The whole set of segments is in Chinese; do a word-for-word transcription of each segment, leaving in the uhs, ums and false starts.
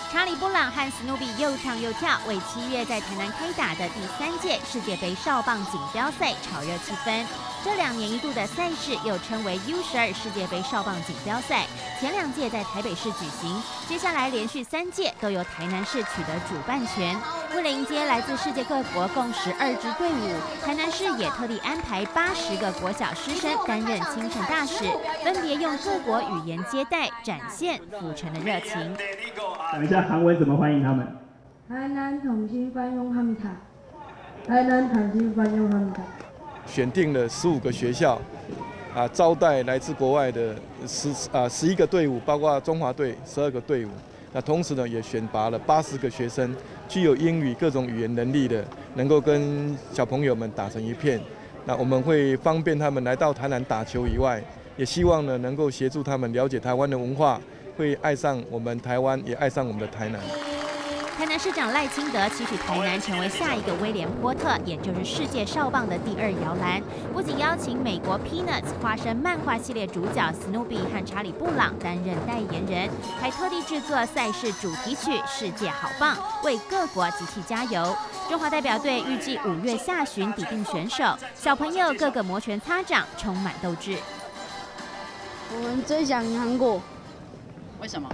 查理布朗和史努比又唱又跳，为七月在台南开打的第三届世界杯少棒锦标赛炒热气氛。这两年一度的赛事又称为 U 十二世界杯少棒锦标赛，前两届在台北市举行，接下来连续三届都由台南市取得主办权。为了迎接来自世界各国共十二支队伍，台南市也特地安排八十个国小师生担任亲善大使，分别用各国语言接待，展现府城的热情。 讲一下韩文怎么欢迎他们。 台南统心翻用哈密塔，台南统心翻用哈密塔。 选定了十五个学校，啊，招待来自国外的十啊十一个队伍，包括中华队十二个队伍。那同时呢，也选拔了八十个学生，具有英语各种语言能力的，能够跟小朋友们打成一片。那我们会方便他们来到台南打球以外，也希望呢能够协助他们了解台湾的文化，会爱上我们台湾，也爱上我们的台南。 台南市长赖清德期许台南成为下一个威廉波特，也就是世界少棒的第二摇篮。不仅邀请美国 Peanuts 花生漫画系列主角史努比和查理布朗担任代言人，还特地制作赛事主题曲《世界好棒》，为各国集气加油。中华代表队预计五月下旬抵定选手，小朋友个个摩拳擦掌，充满斗志。 我们最想赢韩国， 为什么？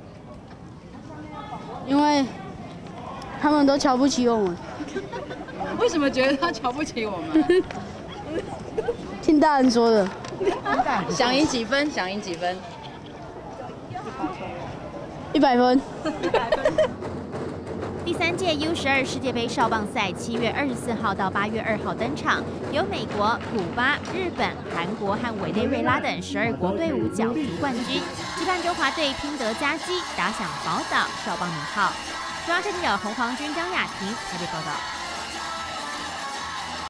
因为他们都瞧不起我们。 为什么觉得他瞧不起我们？ 听大人说的。 想赢几分？想赢几分？ 一百分。 第三届 U 十二世界杯少棒赛七月二十四号到八月二号登场，由美国、古巴、日本、韩国和委内瑞拉等十二国队伍角逐冠军，期盼中华队拼得佳绩，打响宝岛少棒名号。中央社记者洪黄军、张雅婷台北报道。